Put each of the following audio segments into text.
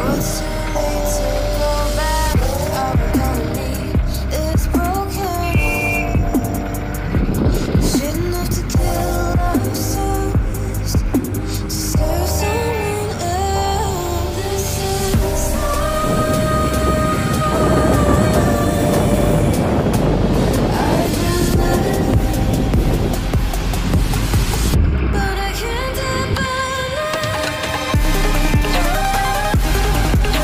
It's too late to go back. All we're gonna need is broken. Shouldn't have to kill ourselves to serve someone else. This is I've been left, but I can't abandon.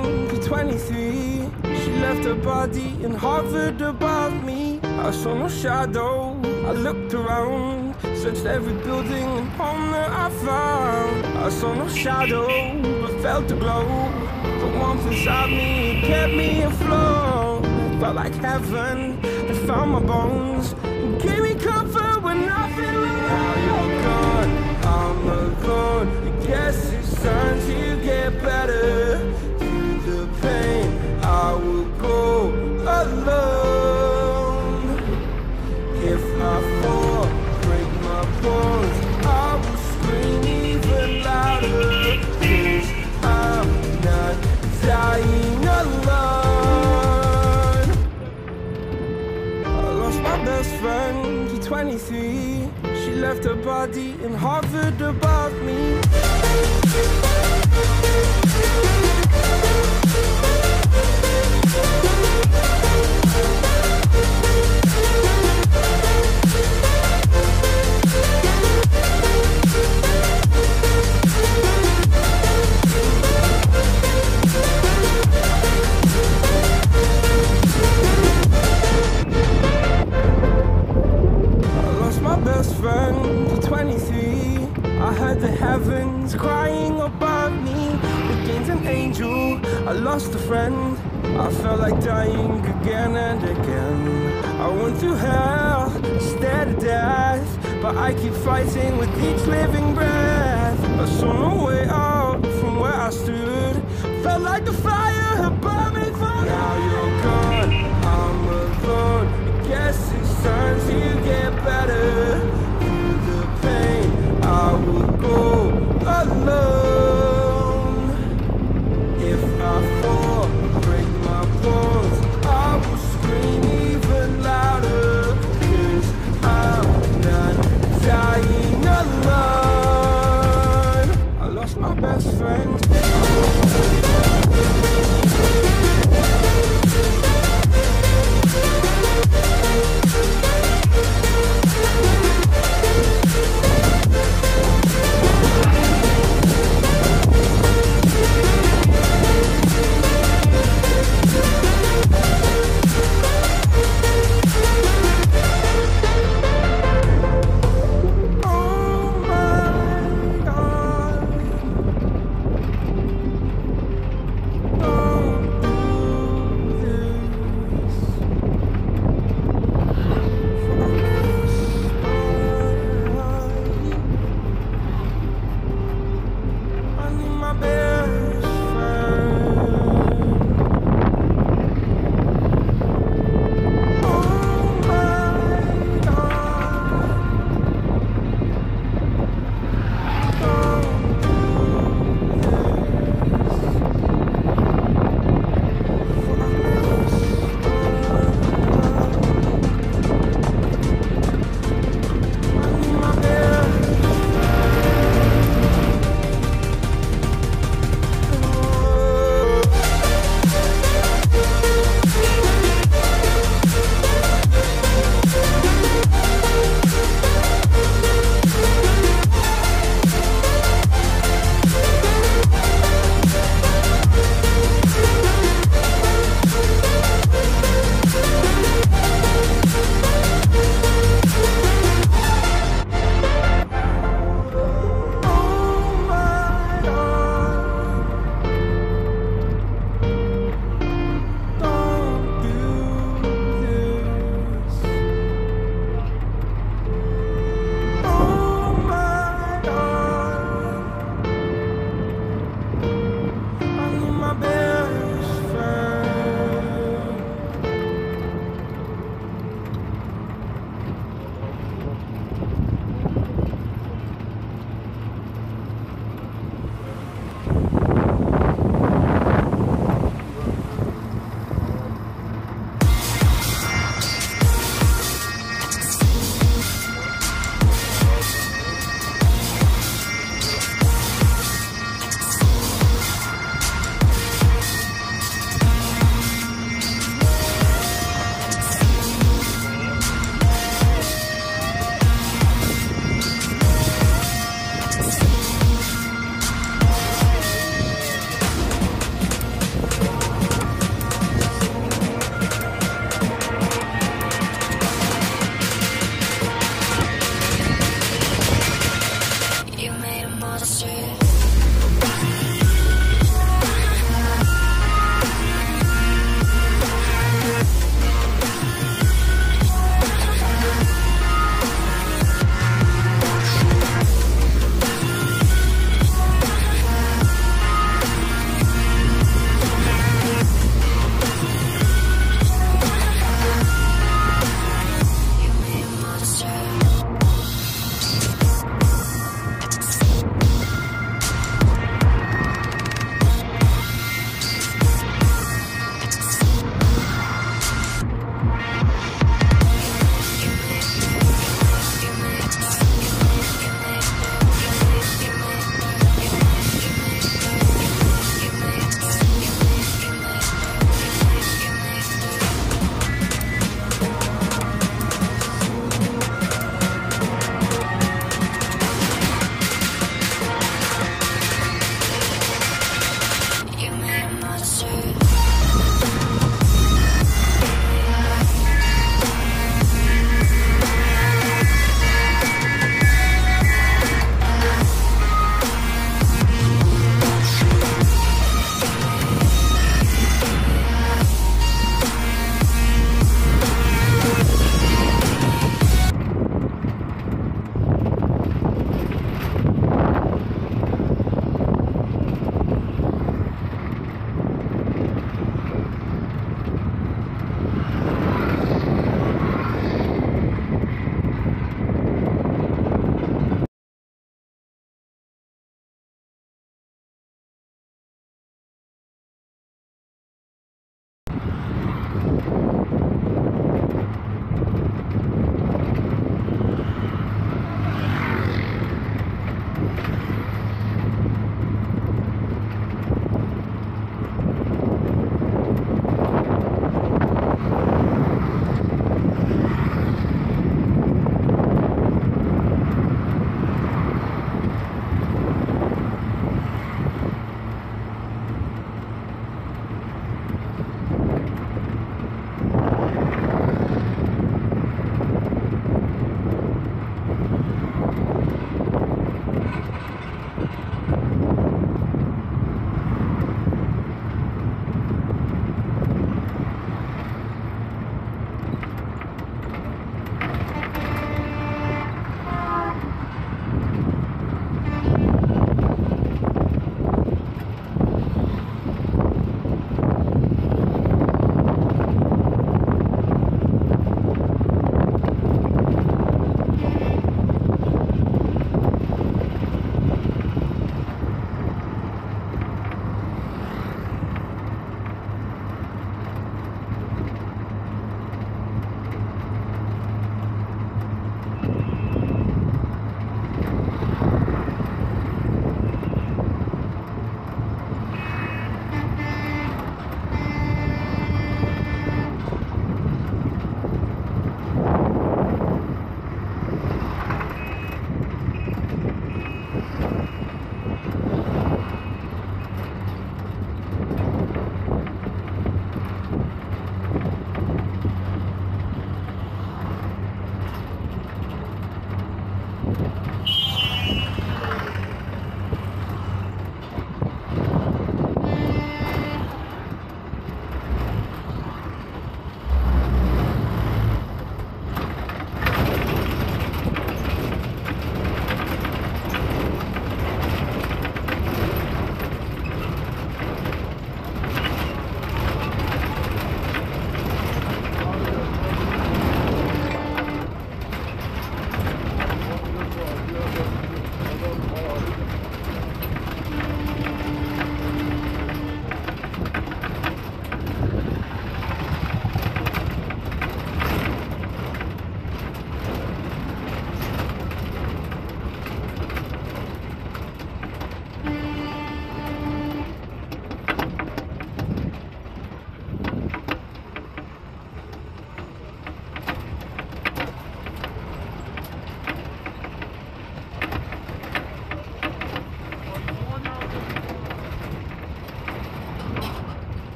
friend for 23. She left her body and hovered above me. I saw no shadow, I looked around, searched every building and home that I found. I saw no shadow, but felt the glow. The warmth inside me kept me afloat. It felt like heaven, it found my bones and gave me comfort when I feel it. Now you're gone, I'm alone. I guess it's time to get better. Through the pain, I will go alone. If I fall, break my bones, I will scream even louder. 'Cause I'm not dying alone. I lost my best friend to 23. She left her body and hovered above me. Best friend to 23. I heard the heavens crying above me. Against an angel, I lost a friend. I felt like dying again and again. I went through hell, stared at death, but I keep fighting with each living breath. I saw no way out from where I stood. Felt like the fire had burned.